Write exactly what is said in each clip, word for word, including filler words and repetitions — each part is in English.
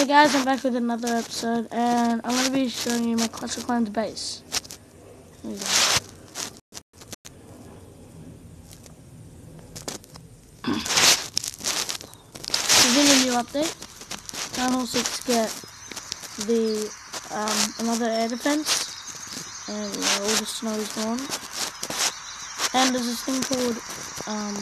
Hey guys, I'm back with another episode, and I'm going to be showing you my Clash of Clans base. Here we go. There's been a new update. Town Hall six get the um, another air defense, and you know, all the snow is gone. And there's this thing called um,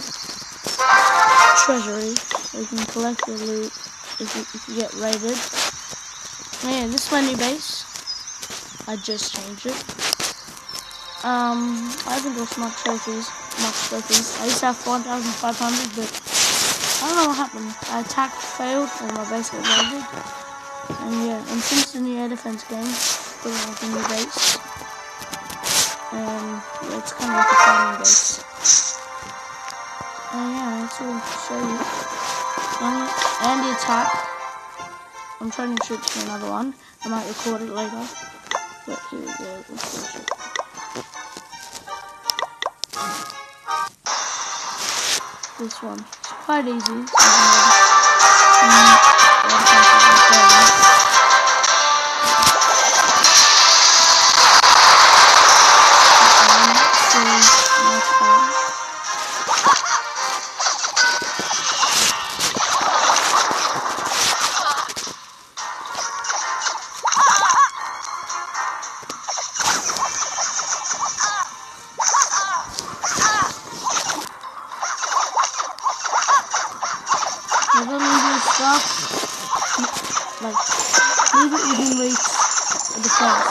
treasury, where you can collect your loot if you, if you get raided. Yeah, this is my new base. I just changed it. Um, I haven't got much trophies, much trophies. I used to have one thousand five hundred, but I don't know what happened. I attacked, failed, and my base got raided. And yeah, and since the new air defense game, put it like a new base. And yeah, it's kind of like a farming base. And yeah, that's all to show you. And, and the attack. I'm trying to switch to another one. I might record it later. But here we go. Let's switch it. This one. It's quite easy. Um, Never leave your stuff, like, leave it within reach of the fence.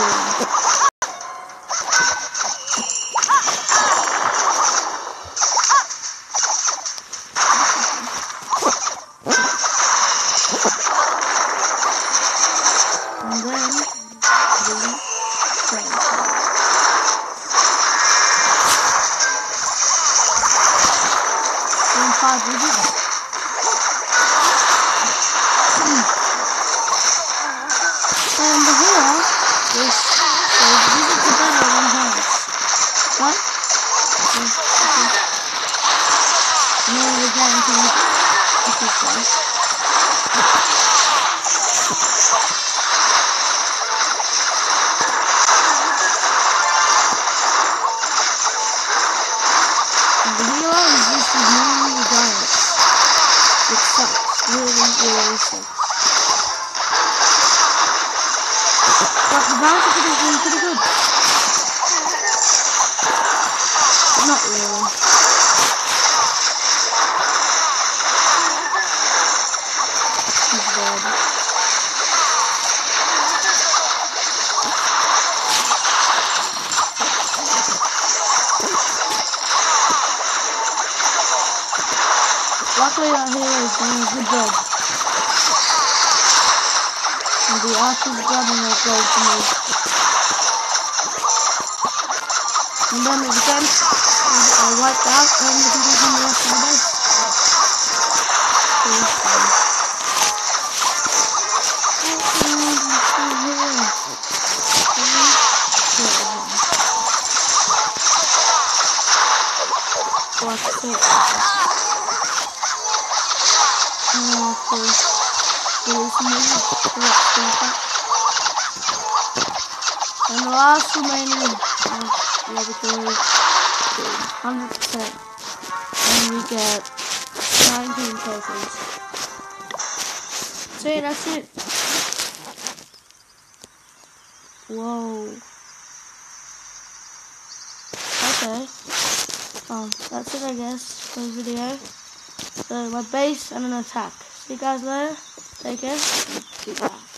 And then, the fence. Then five widgets. And here, this says visit the better than hands. What? No, we're going to use this one. And the hero is just as normally the giants. It sucks. Really, really sucks. But the bouncer could have been pretty good. Not really. He's dead. Luckily our hero is doing a good job. And the archer's grabbing their gold to me. And then the defense is uh, wiped out, and we can take on the rest of the base. Oh, of course. And the last remaining laboratory is one hundred percent, and we get nineteen trophies. So yeah, that's it. Whoa. Okay. Um, that's it, I guess, for the video. So my base and an attack. See you guys later. Take care. Goodbye.